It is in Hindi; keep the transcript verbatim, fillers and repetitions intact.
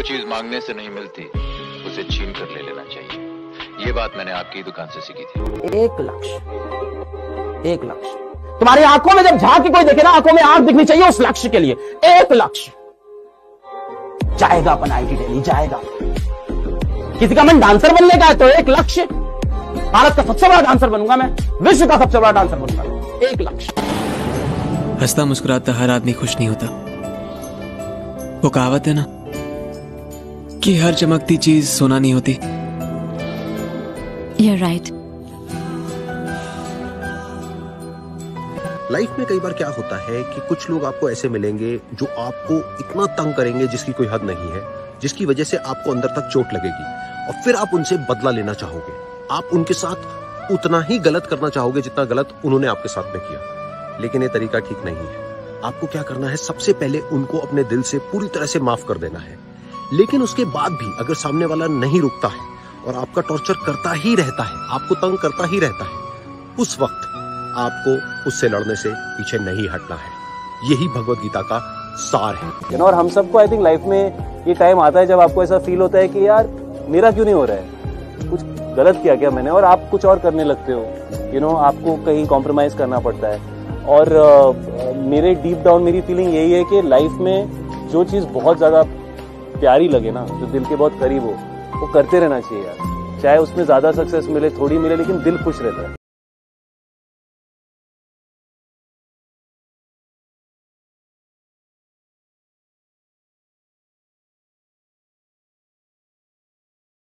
चीज मांगने से नहीं मिलती उसे छीन कर ले लेना चाहिए। ये बात मैंने आपकी दुकान से सीखी थी। एक लक्ष्य, एक लक्ष्य तुम्हारी आंखों में जब झांक के कोई देखे ना, आंखों में आंख दिखनी चाहिए उस लक्ष्य के लिए। एक लक्ष्य, जाएगा अपन आई टी दिल्ली, जाएगा। किसी का मन डांसर बनने का है तो एक लक्ष्य, भारत का सबसे बड़ा डांसर बनूंगा मैं, विश्व का सबसे बड़ा डांसर बनूंगा। एक लक्ष्य। हंसता मुस्कुराता हर आदमी खुश नहीं होता। वो कहावत है ना कि हर चमकती चीज सोना नहीं होती। You're right. लाइफ में कई बार क्या होता है कि कुछ लोग आपको ऐसे मिलेंगे जो आपको इतना तंग करेंगे जिसकी कोई हद नहीं है, जिसकी वजह से आपको अंदर तक चोट लगेगी और फिर आप उनसे बदला लेना चाहोगे। आप उनके साथ उतना ही गलत करना चाहोगे जितना गलत उन्होंने आपके साथ में किया। लेकिन ये तरीका ठीक नहीं है। आपको क्या करना है, सबसे पहले उनको अपने दिल से पूरी तरह से माफ कर देना है। लेकिन उसके बाद भी अगर सामने वाला नहीं रुकता है और आपका टॉर्चर करता ही रहता है, आपको तंग करता ही रहता है, उस वक्त आपको उससे लड़ने से पीछे नहीं हटना है। यही भगवत गीता का सार है। और हम सबको आई थिंक लाइफ में ये टाइम आता है जब आपको ऐसा फील होता है कि यार मेरा क्यों नहीं हो रहा है, कुछ गलत किया क्या मैंने, और आप कुछ और करने लगते हो। यू नो आपको कहीं कॉम्प्रोमाइज करना पड़ता है। और uh, मेरे डीप डाउन मेरी फीलिंग यही है कि लाइफ में जो चीज़ बहुत ज़्यादा प्यारी लगे ना, जो दिल के बहुत करीब हो, वो करते रहना चाहिए यार। चाहे उसमें ज़्यादा सक्सेस मिले थोड़ी मिले, लेकिन दिल खुश रहता है।